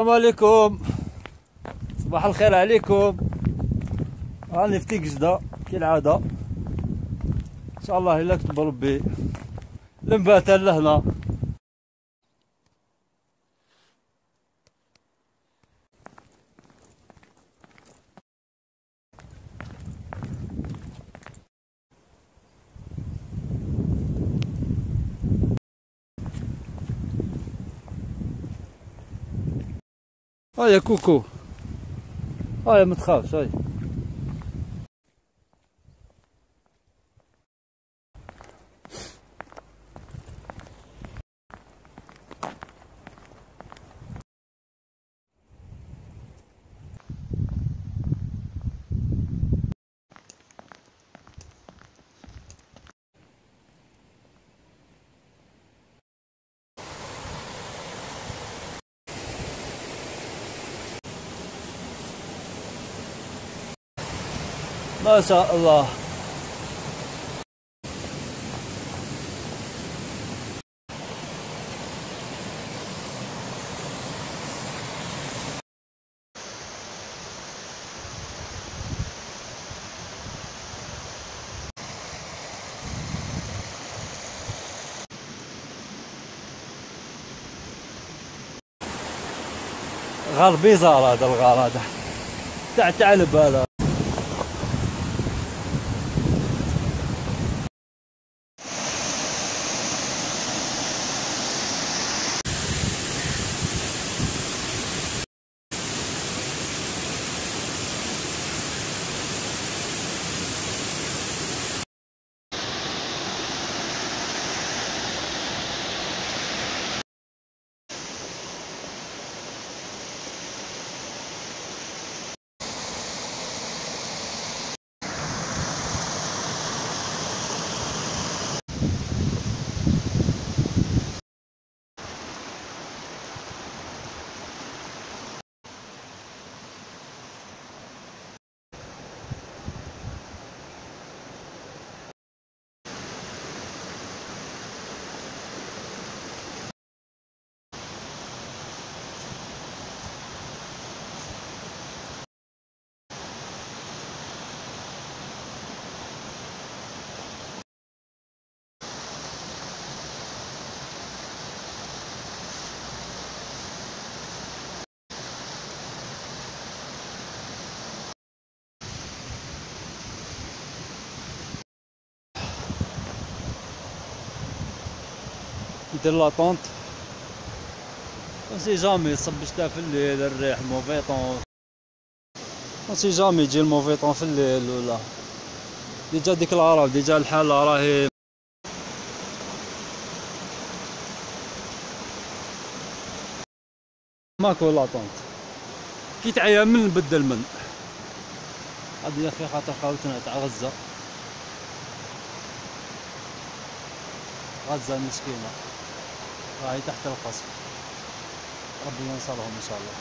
السلام عليكم، صباح الخير عليكم. راني في تيكزدا كالعادة، ان شاء الله الا كتب ربي المباتة لهنا. هيا كوكو، هيا متخافش، هيا ما شاء الله. غار بيزار هذا الغار هذا تاع ثعلب هذا. ندير لاطونط سي جامي صبشتها في الليل، الريح موفيطون سي جامي يجي الموفيطون في الليل ولا ديجا ديك العرب ديجا الحالة راهي ماكو لاطونط. كي تعيا من نبدل من هادي في خاطر خاوتنا تاع غزة المسكينة راهي تحت القصف، ربي ينصرهم ان شاء الله.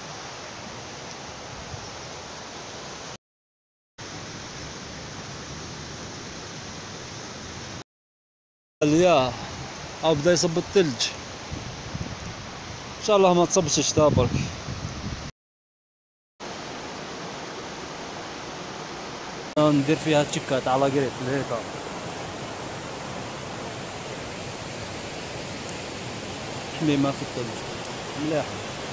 الياه او بدا يصب الثلج، ان شاء الله ما تصبش الشتا برك. ندير فيها تشكات على قريب هيك حميمة في الثلج مليحة.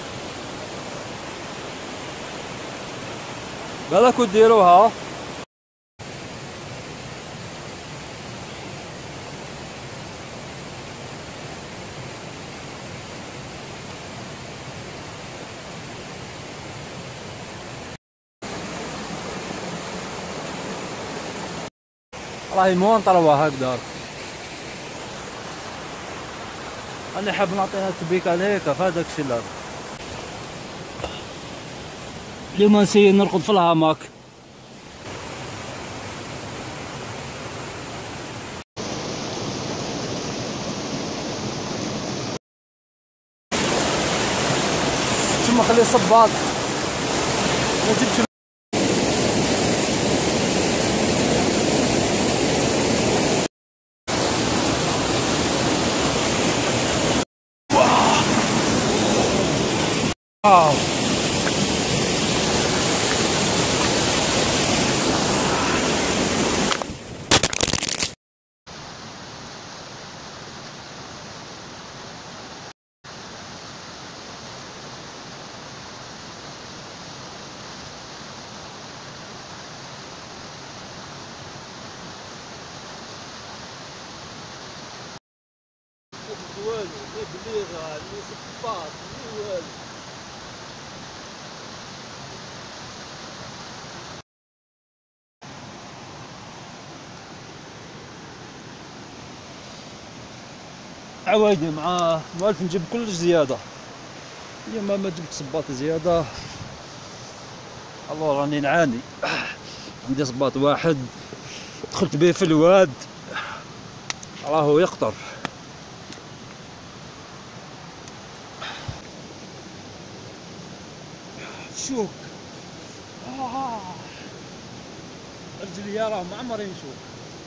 بالكو ديروها راهي مون طروة هكذا. انا حاب نعطيها تبيكال هيك فهداك الشي اللي اليوم نسي نرقد في الهاماك. ثم خليه صباط ما جبتش واو. والو غير بليغه اللي صباط والو. عوايدي مع موالف نجيب كلش زياده. اليوم ما جبت صباط زياده، الله راني نعاني. عندي صباط واحد دخلت به في الواد راهو يقطر. شوك رجلي راه ما عمري نشوف.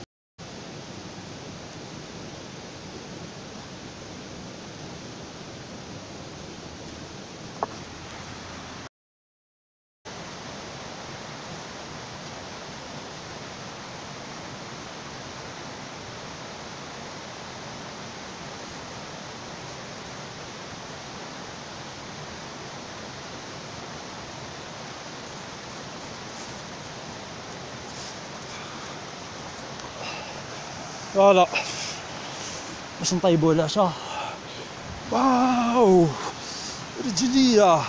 فوالا باش نطيبو العشاء. واو رجليا.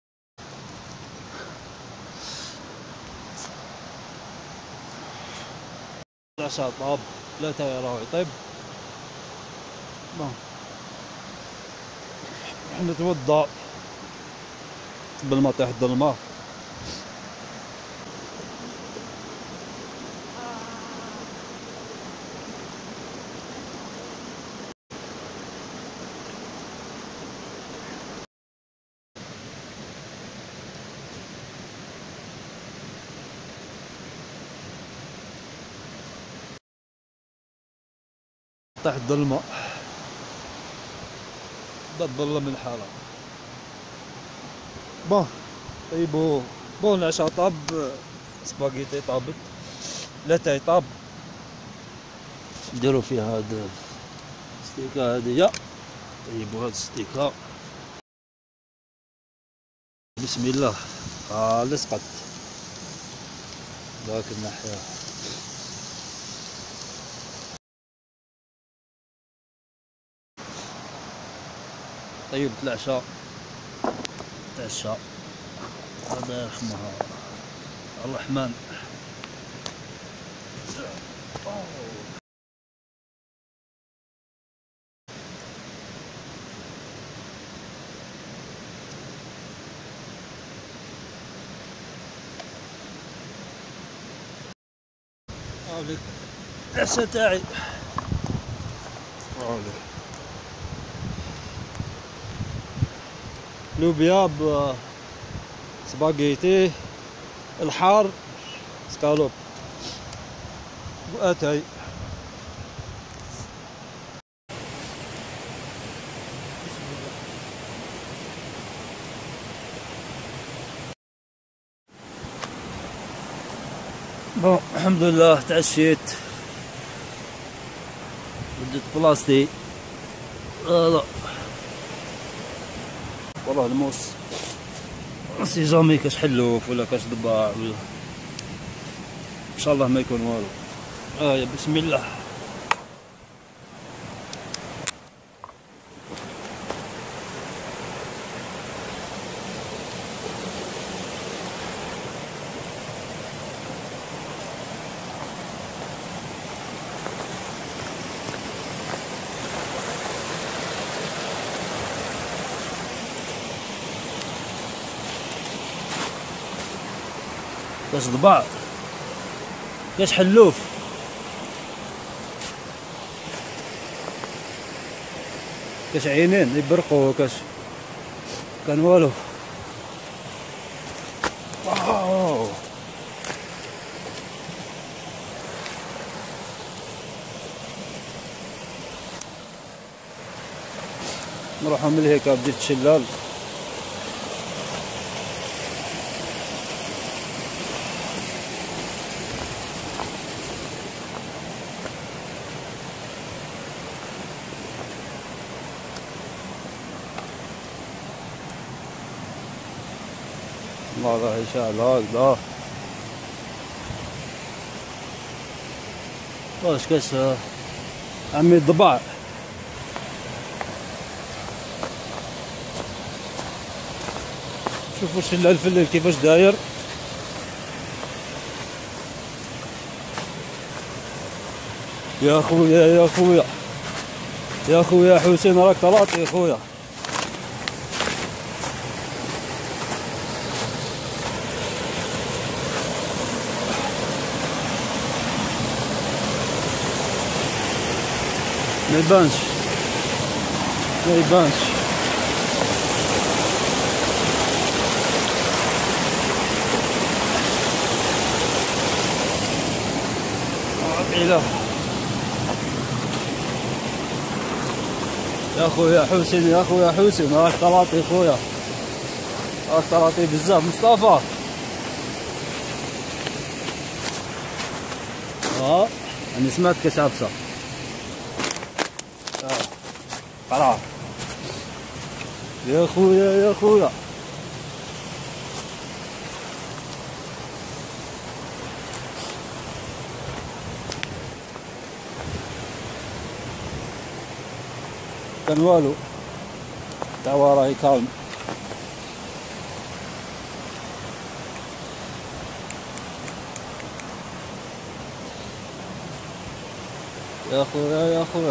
العشاء طاب، لا تا راهو يطيب. بون نتوضا قبل ما طيح الظلمه. طيح الظلمه بدا الظلم من الحاره. بون طيبو. بون العشاء طاب، سباغيتي طابت، لاتاي طاب. نديرو فيها هاد الستيكه هادية. طيبو هاد الستيكه بسم الله. لصقت ذاك الناحية. طيبت العشاء تعشى. الله يرحمها الرحمن. هاوليك العشاء تاعي. هاوليك لوبيا سباغيتي الحار سكالوب واتاي. بون الحمد لله تعشيت. بديت بلاصتي هذا والله الموس سي جامي كاش حلوف ولا كاش ضباع ولا ان شاء الله ما يكون والو. بسم الله. كاش ضباع كاش حلوف كاش عينين يبرقوا كاش كان والو. واو نروحو من هيك بديت الشلال. الله راه يشعل هكذا. واش كاش عمي الضباع. شوفوا الشلال في الليل كيفاش داير. يا خويا يا خويا يا خويا حسين راك طلعت يا خويا. ما يبانش ما يبانش. إله يا خويا حسين يا خويا حسين راك طلعتي خويا راك طلعتي بزاف. مصطفى أنا سمعت كاش عبسة قرار يا خويا يا خويا. كان والو توا راهي كالم. يا خويا يا خويا.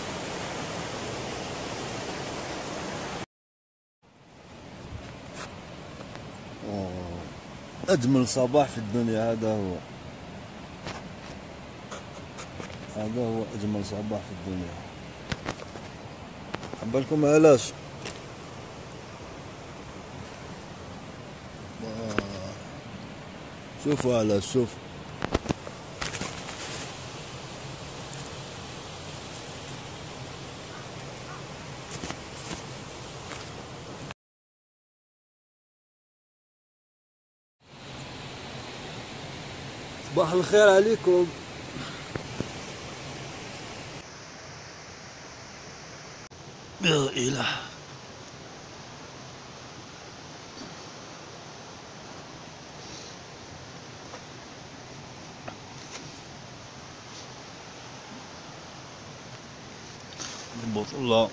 أجمل صباح في الدنيا هذا هو أجمل صباح في الدنيا. عبالكم علاش شوفوا علاش شوفوا. صباح الخير عليكم. يا إله ضبط الله.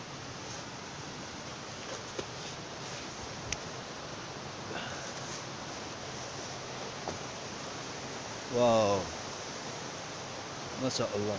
واو ما شاء الله.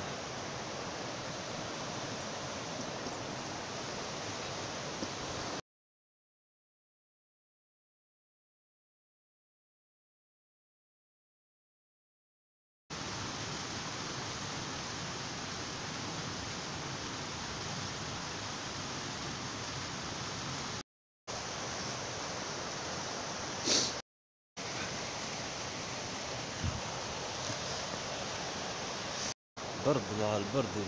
برد والله البرد.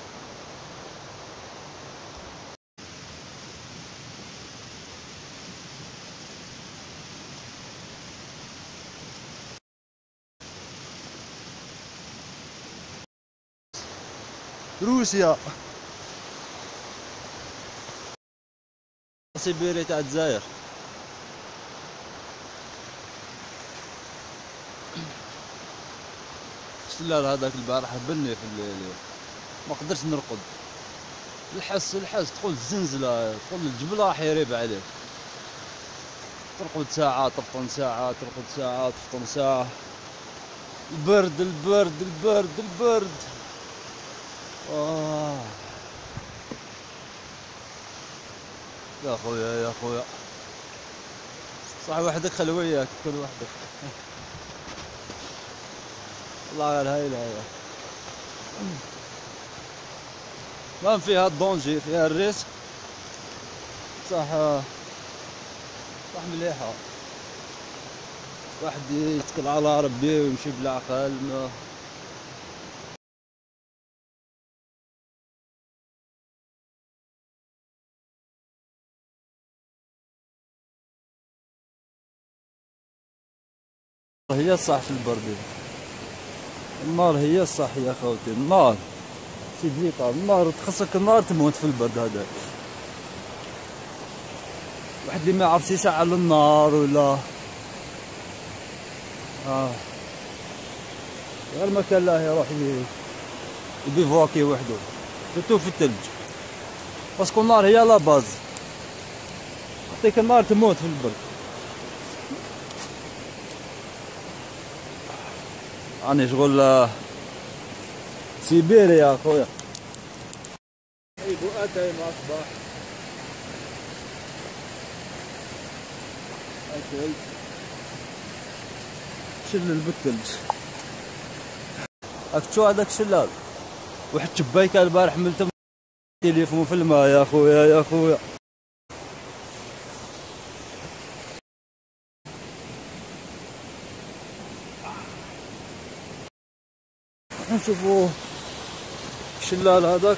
روسيا سيبيريا تاع الجزائر. الشلال هذاك البارح بني في الليل ما قدرتش نرقد. الحس تقول الزنزله تقول الجبل راح يريب عليك. ترقد ساعة تفطن ساعة ترقد ساعة تفطن ساعة. البرد البرد البرد البرد. يا خويا يا خويا صح وحدك خلي وياك تكون وحدك. والله غير هاي الهيا ما فيها الدونجي فيها الريسك. صح مليحة. واحد يتكل على ربي ويمشي بالعقل. هي الصح في البرد. النار هي الصح يا خوتي. النار سيدي النار تخصك النار تموت في البرد هذا. واحد اللي ما يعرفش يشعل النار ولا غير ما كان لا يروح يبيفواكي وحده سيرتو في الثلج، باسكو النار هي لا باز، عطيك النار تموت في البرد. راني شغل سيبيريا خويا. اي بؤاتي مع الصباح اكل شلل بالثلج. راك تشوف هذاك الشلال واحد شبايكه البارح حملته تليفون في الماء يا خويا يا خويا. نشوفوا الشلال هذاك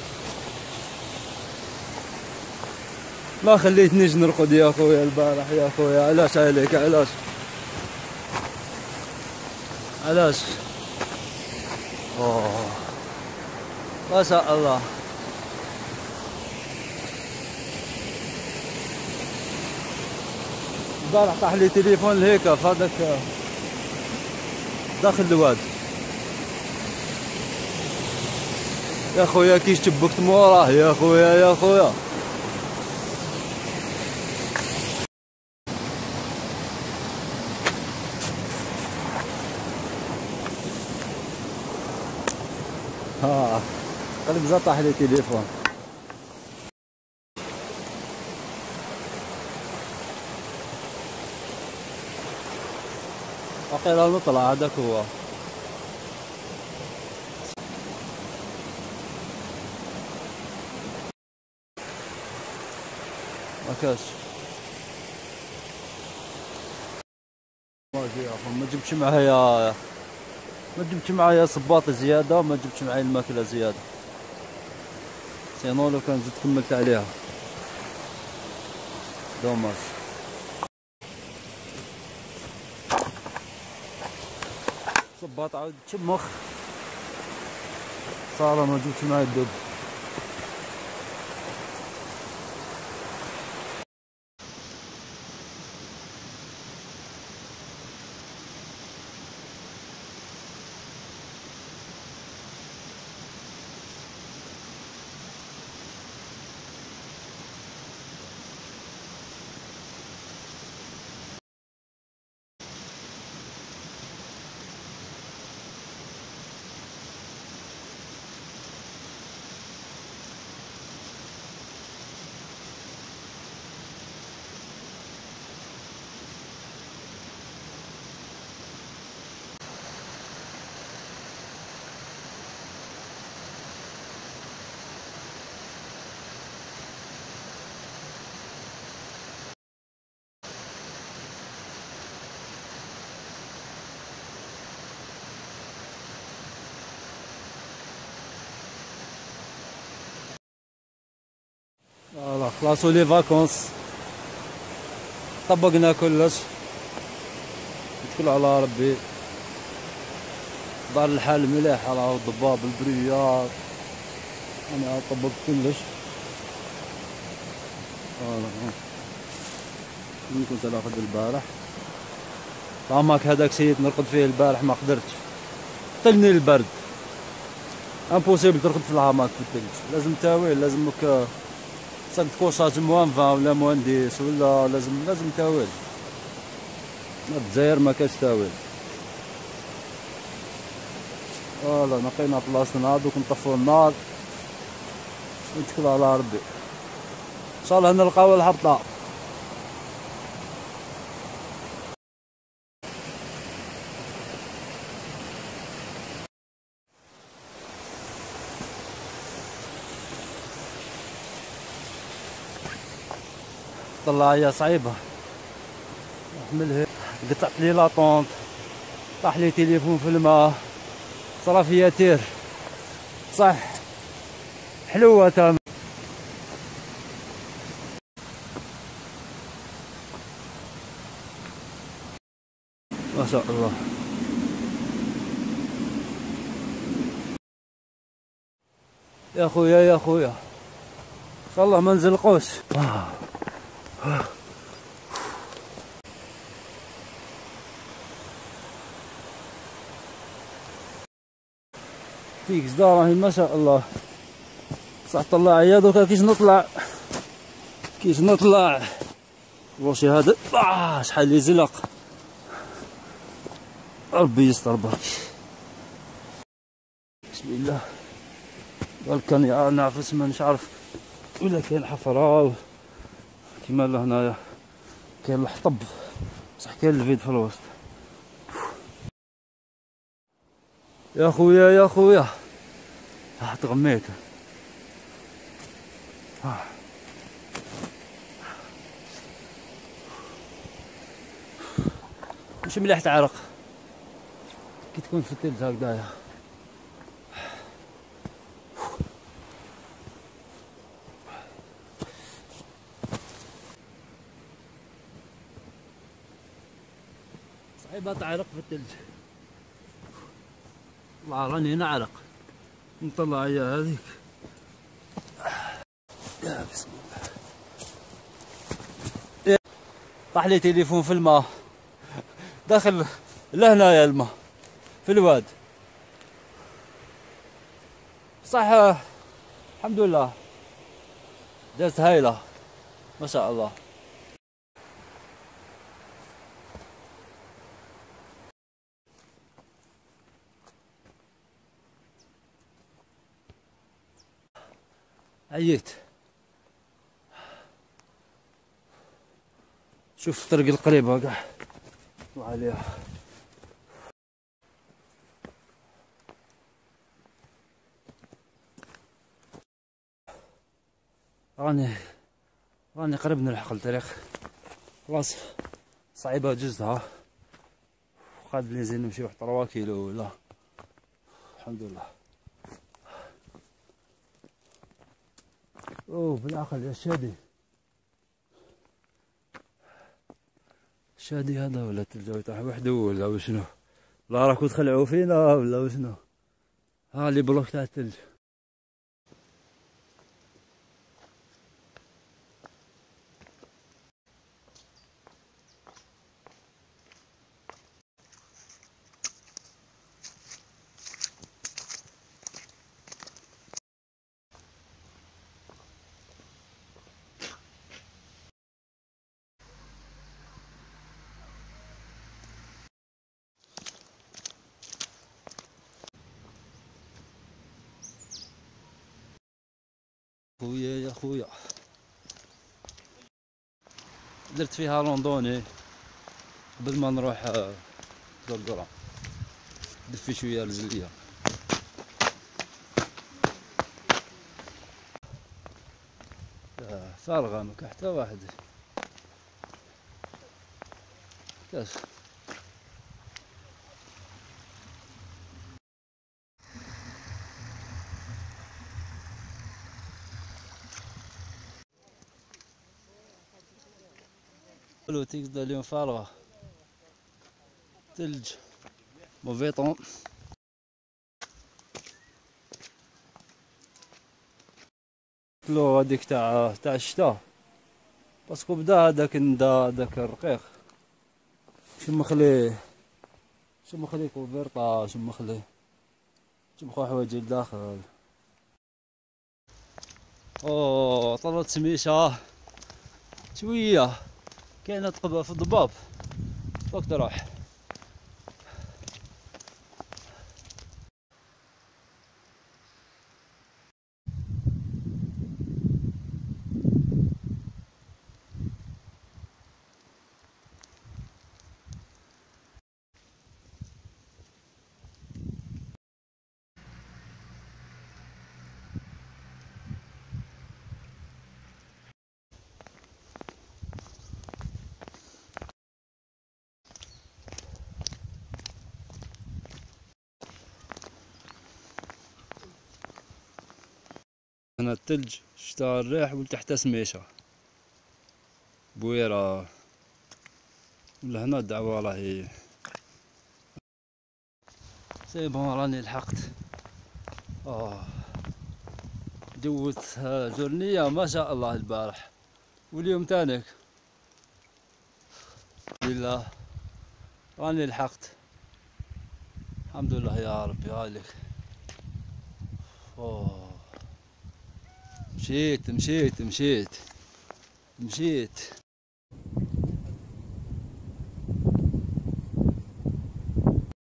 ما خليتنيش نرقد يا خويا البارح يا خويا. علاش عليك علاش علاش؟ اوه ما شاء الله. البارح طاح لي تليفون هيك في هذاك داخل الواد يا خويا، كي شبكت موراه يا خويا يا خويا. قلب زاد طاح لي تليفون. وقيلا نطلع هذاك هو. مكاش ما جبتش معايا، ما جبتش معايا صباط زياده، وما جبتش معايا الماكله زياده، سينو لو كان زدت كملت عليها دوماج. صباط عاود تشمخ صار ما جبتش معايا الدب. فوالا خلاصو لي فاكونس، طبقنا كلش، نتكلو على ربي. دار الحال مليح، راهو الضباب البريار انا طبقت كلش. فوالا من كنت ناخذ البارح طاماك هذاك سيد نرقد فيه البارح ما قدرتش، قتلني البرد. امبوسيبل ترقد في الهاماك في الثلج، لازم تاويل، لازمك صدق كوشاج موان 20 ولا موان 10 ولا لازم تاويل. ما الجزائر ما كاش تاويل. فوالا نقينا بلاصتنا هادوك نطفوا النار ونتكلوا على ربي، ان شاء الله نلقاو الهبطة. طلع هي صعيبة، نحملها قطعت لي لاطونط، طاح لي تليفون في الماء، صرا فيا تير صح حلوة تمام. ما شاء الله. يا خويا يا خويا ان شاء الله ما نزلقوش. فيكس دا راهي ما شاء الله. صح طلع دوكا كيش نطلع واش هذا شحال اللي زلق. ربي يستر برك. بسم الله. كان نعفس مانيش عارف ولا كاين حفره كيما لهنايا كاين الحطب بصح كاين الفيد في الوسط. يا خويا تغميت. مش مليح تعرق كي تكون في الثلج هكذايا. صعيبة تعرق في الثلج. والله راني نعرق نطلع هي هذيك. يا بسم الله. طاح لي تليفون في الماء داخل لهنايا الماء في الواد. صح الحمد لله دازت هايلة ما شاء الله. عييت. شوف الطريق القريبة كاع وعليها. راني قريب نلحق الطريق خلاص. صعيبة جزتها وقاد لي زين نمشي واحد 3 كيلو ولا. الحمد لله. اوه بالعقل يا شادي هذا ولا التلجاوي يطيح وحده ولا وشنو؟ لا راكو تخلعوا فينا ولا وشنو؟ ها اللي بلوك تاع الثلج. يا خويا درت فيها روندوني قبل ما نروح زرقرة. دفي شويه رجليا. فارغه ما كاين حتى واحد. كاش بلوتيك دا اليوم فارغة. ثلج موفيطون. لو هذيك تاع الشتا باسكو بدا هذاك الندا داك الرقيق. شو مخلي كوفيرطا شو مخلي حوايج لداخل. اوه طلعت سميشة شوية كاينة تقبل في الضباب فوق تروح. هنا الثلج شتا الريح ولتحت سميشة بويرة. لهنا الدعوة راهي سي بون راني لحقت. دوت جورنية ما شاء الله البارح واليوم تانيك. لله راني لحقت الحمد لله يا ربي. هالك أوه. مشيت مشيت مشيت مشيت.